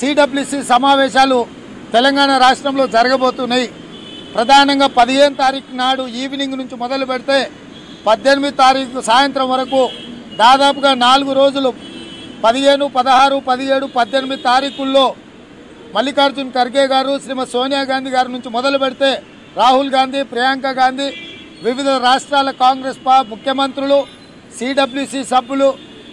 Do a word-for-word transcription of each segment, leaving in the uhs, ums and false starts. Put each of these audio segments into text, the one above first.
CWC సమావేశాలు తెలంగాణ రాష్ట్రంలో జరగబోతున్నాయి. ప్రధానంగా పదిహేను తారీఖు నాడు ఈవినింగ్ నుంచి మొదలు పెడితే పద్దెనిమిది తారీఖు సాయంత్రం వరకు దాదాపుగా నాలుగు రోజులు పదిహేను పదహారు పదిహేడు పద్దెనిమిది తారీఖుల్లో మల్లికార్జున్ ఖర్గే గారు, శ్రీమతి సోనియా గాంధీ గారి నుంచి మొదలు పెడితే రాహుల్ గాంధీ, ప్రియాంక గాంధీ, వివిధ రాష్ట్రాల కాంగ్రెస్ పా ముఖ్యమంత్రులు, సిడబ్ల్యూసి సభ్యులు,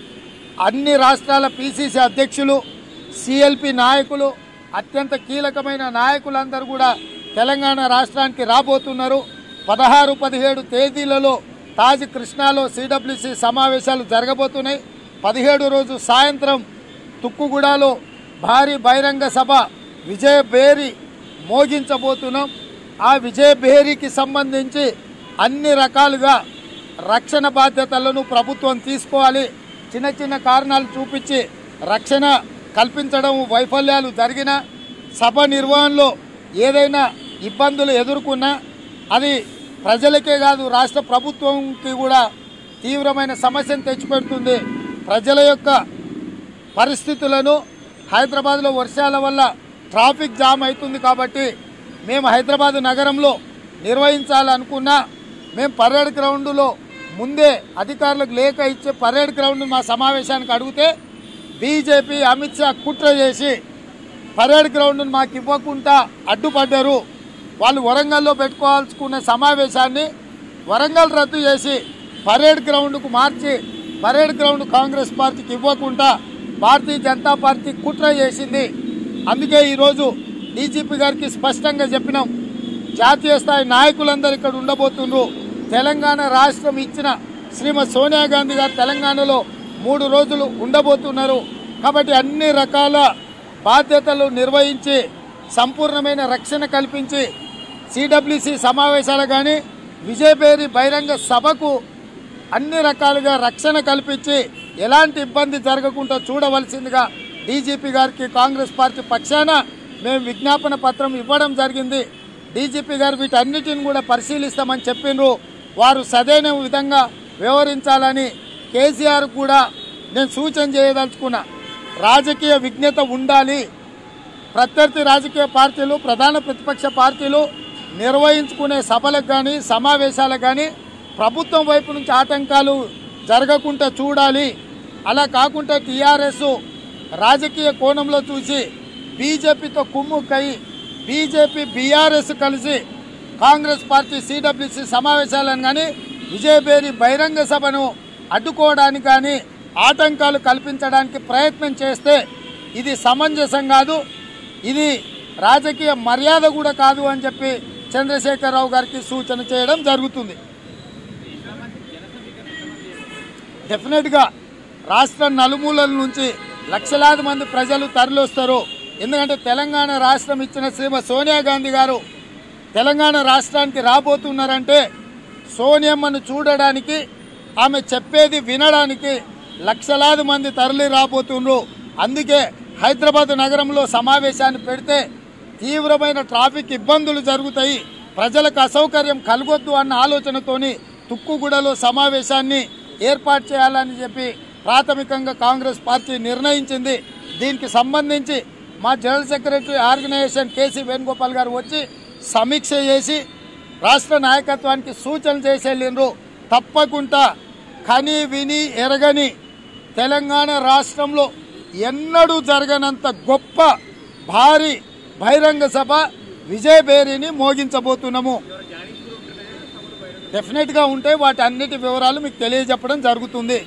అన్ని రాష్ట్రాల పిసిసి అధ్యక్షులు, సిఎల్పి నాయకులు, అత్యంత కీలకమైన నాయకులందరూ కూడా తెలంగాణ రాష్ట్రానికి రాబోతున్నారు. పదహారు పదిహేడు తేదీలలో తాజ్ కృష్ణాలో సిడబ్ల్యూసి సమావేశాలు జరగబోతున్నాయి. పదిహేడు రోజు సాయంత్రం తుక్కుగూడలో భారీ బహిరంగ సభ విజయభేరి మోగించబోతున్నాం. ఆ విజయభేరికి సంబంధించి అన్ని రకాలుగా రక్షణ బాధ్యతలను ప్రభుత్వం తీసుకోవాలి. చిన్న చిన్న కారణాలు చూపించి రక్షణ కల్పించడం వైఫల్యాలు జరిగిన సభ నిర్వహణలో ఏదైనా ఇబ్బందులు ఎదుర్కొన్నా అది ప్రజలకే కాదు రాష్ట్ర ప్రభుత్వంకి కూడా తీవ్రమైన సమస్యను తెచ్చిపెడుతుంది. ప్రజల యొక్క పరిస్థితులను హైదరాబాద్లో వర్షాల వల్ల ట్రాఫిక్ జామ్ అవుతుంది కాబట్టి మేము హైదరాబాద్ నగరంలో నిర్వహించాలనుకున్నా మేము పరేడ్ గ్రౌండ్లో ముందే అధికారులకు లేఖ ఇచ్చే పరేడ్ గ్రౌండ్ మా సమావేశానికి అడిగితే బీజేపీ అమిత్ షా కుట్ర చేసి పరేడ్ గ్రౌండ్ను మాకు ఇవ్వకుండా అడ్డుపడ్డారు. వాళ్ళు వరంగల్లో పెట్టుకోవాల్సుకున్న సమావేశాన్ని వరంగల్ రద్దు చేసి పరేడ్ గ్రౌండ్కు మార్చి పరేడ్ గ్రౌండ్ కాంగ్రెస్ పార్టీకి ఇవ్వకుండా భారతీయ జనతా పార్టీ కుట్ర చేసింది. అందుకే ఈరోజు డీజీపీ గారికి స్పష్టంగా చెప్పినాం, జాతీయ స్థాయి నాయకులందరూ ఇక్కడ ఉండబోతున్నారు. తెలంగాణ రాష్ట్రం ఇచ్చిన శ్రీమతి సోనియా గాంధీ గారు తెలంగాణలో మూడు రోజులు ఉండబోతున్నారు. కాబట్టి అన్ని రకాల బాధ్యతలు నిర్వహించి సంపూర్ణమైన రక్షణ కల్పించి సిడబ్ల్యూసి సమావేశాలు కానీ విజయభేరి బహిరంగ సభకు అన్ని రకాలుగా రక్షణ కల్పించి ఎలాంటి ఇబ్బంది జరగకుండా చూడవలసిందిగా డీజీపీ గారికి కాంగ్రెస్ పార్టీ పక్షాన మేము విజ్ఞాపన పత్రం ఇవ్వడం జరిగింది. డీజీపీ గారు వీటన్నిటిని కూడా పరిశీలిస్తామని చెప్పిండ్రు. వారు సరైన విధంగా వ్యవహరించాలని కేసీఆర్ కూడా నేను సూచన చేయదలుచుకున్నా. రాజకీయ విజ్ఞత ఉండాలి. ప్రత్యర్థి రాజకీయ పార్టీలు, ప్రధాన ప్రతిపక్ష పార్టీలు నిర్వహించుకునే సభలకు కానీ సమావేశాలకు కానీ ప్రభుత్వం వైపు నుంచి ఆటంకాలు జరగకుండా చూడాలి. అలా కాకుండా టీఆర్ఎస్ రాజకీయ కోణంలో చూసి బీజేపీతో కుమ్ముక్కై బీజేపీ బీఆర్ఎస్ కలిసి కాంగ్రెస్ పార్టీ సిడబ్ల్యూసి సమావేశాలను కానీ విజయభేరి బహిరంగ సభను అడ్డుకోవడానికి కానీ ఆటంకాలు కల్పించడానికి ప్రయత్నం చేస్తే ఇది సమంజసం కాదు, ఇది రాజకీయ మర్యాద కూడా కాదు అని చెప్పి చంద్రశేఖరరావు గారికి సూచన చేయడం జరుగుతుంది. డెఫినెట్గా రాష్ట్ర నలుమూలల నుంచి లక్షలాది మంది ప్రజలు తరలివస్తారు. ఎందుకంటే తెలంగాణ రాష్ట్రం ఇచ్చిన శ్రీమతి సోనియా గాంధీ గారు తెలంగాణ రాష్ట్రానికి రాబోతున్నారంటే సోనియమ్మను చూడడానికి, ఆమె చెప్పేది వినడానికి లక్షలాది మంది తరలి రాబోతున్నారు. అందుకే హైదరాబాద్ నగరంలో సమావేశాన్ని పెడితే తీవ్రమైన ట్రాఫిక్ ఇబ్బందులు జరుగుతాయి, ప్రజలకు అసౌకర్యం కలగొద్దు అన్న ఆలోచనతోని తుక్కుగూడలో సమావేశాన్ని ఏర్పాటు చేయాలని చెప్పి ప్రాథమికంగా కాంగ్రెస్ పార్టీ నిర్ణయించింది. దీనికి సంబంధించి మా general secretary organisation KC Venugopal గారు వచ్చి సమీక్ష చేసి రాష్ట్ర నాయకత్వానికి సూచనలు చేసి వెళ్ళిండ్రు. తప్పకుండా కని విని ఎరగని తెలంగాణ రాష్ట్రంలో ఎన్నడూ జరగనంత గొప్ప భారీ బహిరంగ సభ విజయభేరిని మోగించబోతున్నాము. డెఫినెట్గా ఉంటే వాటి అన్నిటి వివరాలు మీకు తెలియజెప్పడం జరుగుతుంది.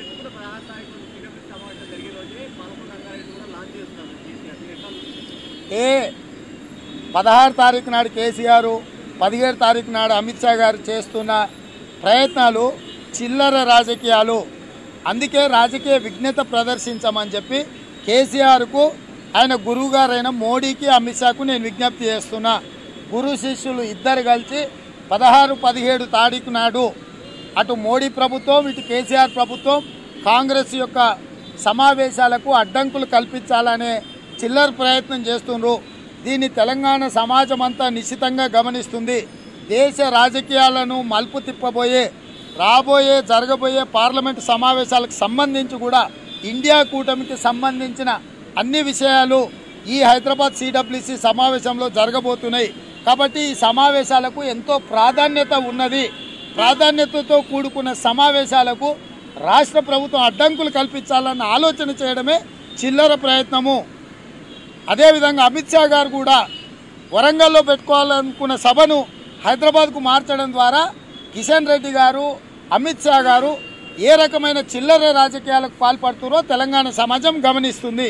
ఏ పదహారు తారీఖు నాడు కేసీఆర్, పదిహేడు తారీఖు నాడు అమిత్ షా గారు చేస్తున్న ప్రయత్నాలు చిల్లర రాజకీయాలు. అందుకే రాజకీయ విజ్ఞత ప్రదర్శించమని చెప్పి కేసీఆర్కు ఆయన గురువు గారైన మోడీకి అమిత్ షాకు నేను విజ్ఞప్తి చేస్తున్నా. గురు శిష్యులు ఇద్దరు కలిసి పదహారు పదిహేడు తారీఖు నాడు అటు మోడీ ప్రభుత్వం, ఇటు కేసీఆర్ ప్రభుత్వం కాంగ్రెస్ యొక్క సమావేశాలకు అడ్డంకులు కల్పించాలనే చిల్లర ప్రయత్నం చేస్తున్నారు. దీన్ని తెలంగాణ సమాజం అంతా నిశ్చితంగా గమనిస్తుంది. దేశ రాజకీయాలను మలుపు తిప్పబోయే రాబోయే జరగబోయే పార్లమెంటు సమావేశాలకు సంబంధించి కూడా ఇండియా కూటమికి సంబంధించిన అన్ని విషయాలు ఈ హైదరాబాద్ సిడబ్ల్యూసి సమావేశంలో జరగబోతున్నాయి కాబట్టి ఈ సమావేశాలకు ఎంతో ప్రాధాన్యత ఉన్నది. ప్రాధాన్యతతో కూడుకున్న సమావేశాలకు రాష్ట్ర ప్రభుత్వం అడ్డంకులు కల్పించాలన్న ఆలోచన చేయడమే చిల్లర ప్రయత్నము. అదేవిధంగా అమిత్ షా గారు కూడా వరంగల్లో పెట్టుకోవాలనుకున్న సభను హైదరాబాద్కు మార్చడం ద్వారా కిషన్ రెడ్డి గారు, అమిత్ షా గారు ఏ రకమైన చిల్లర రాజకీయాలకు పాల్పడుతున్నారో తెలంగాణ సమాజం గమనిస్తుంది.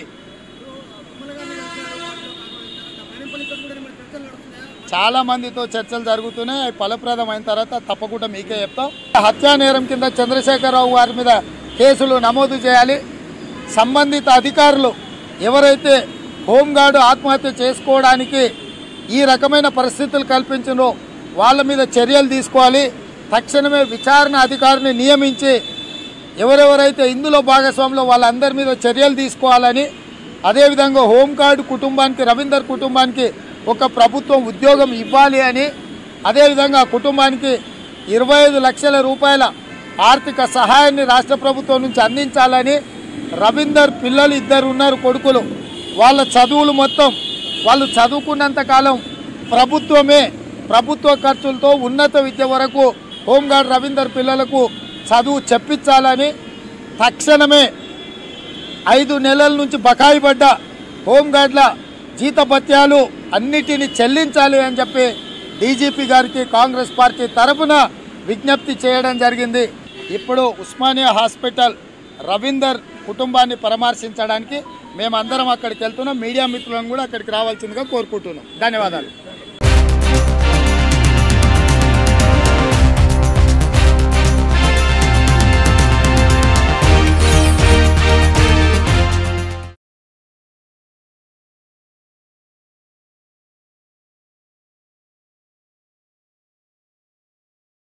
చాలా మందితో చర్చలు జరుగుతున్నాయి. అవి ఫలప్రదమైన తర్వాత తప్పకుండా మీకే చెప్తాం. హత్యా నేరం కింద చంద్రశేఖరరావు గారి మీద కేసులు నమోదు చేయాలి. సంబంధిత అధికారులు ఎవరైతే హోంగార్డు ఆత్మహత్య చేసుకోవడానికి ఈ రకమైన పరిస్థితులు కల్పించినో వాళ్ళ మీద చర్యలు తీసుకోవాలి. తక్షణమే విచారణ అధికారిని నియమించి ఎవరెవరైతే ఇందులో భాగస్వాములో వాళ్ళందరి మీద చర్యలు తీసుకోవాలని, అదేవిధంగా హోంగార్డు కుటుంబానికి, రవీందర్ కుటుంబానికి ఒక ప్రభుత్వం ఉద్యోగం ఇవ్వాలి అని, అదేవిధంగా కుటుంబానికి ఇరవై ఐదు లక్షల రూపాయల ఆర్థిక సహాయాన్ని రాష్ట్ర ప్రభుత్వం నుంచి అందించాలని, రవీందర్ పిల్లలు ఇద్దరు ఉన్నారు కొడుకులు, వాళ్ళ చదువులు మొత్తం వాళ్ళు చదువుకున్నంతకాలం ప్రభుత్వమే ప్రభుత్వ ఖర్చులతో ఉన్నత విద్య వరకు హోంగార్డ్ రవీందర్ పిల్లలకు చదువు చెప్పించాలని, తక్షణమే ఐదు నెలల నుంచి బకాయి పడ్డ హోంగార్డ్ల జీతభత్యాలు అన్నిటిని చెల్లించాలి అని చెప్పి డీజీపీ గారికి కాంగ్రెస్ పార్టీ తరఫున విజ్ఞప్తి చేయడం జరిగింది. ఇప్పుడు ఉస్మానియా హాస్పిటల్ రవీందర్ కుటుంబాన్ని పరామర్శించడానికి మేమందరం అక్కడికి వెళ్తున్నాం. మీడియా మిత్రులను కూడా అక్కడికి రావాల్సిందిగా కోరుకుంటున్నాం. ధన్యవాదాలు.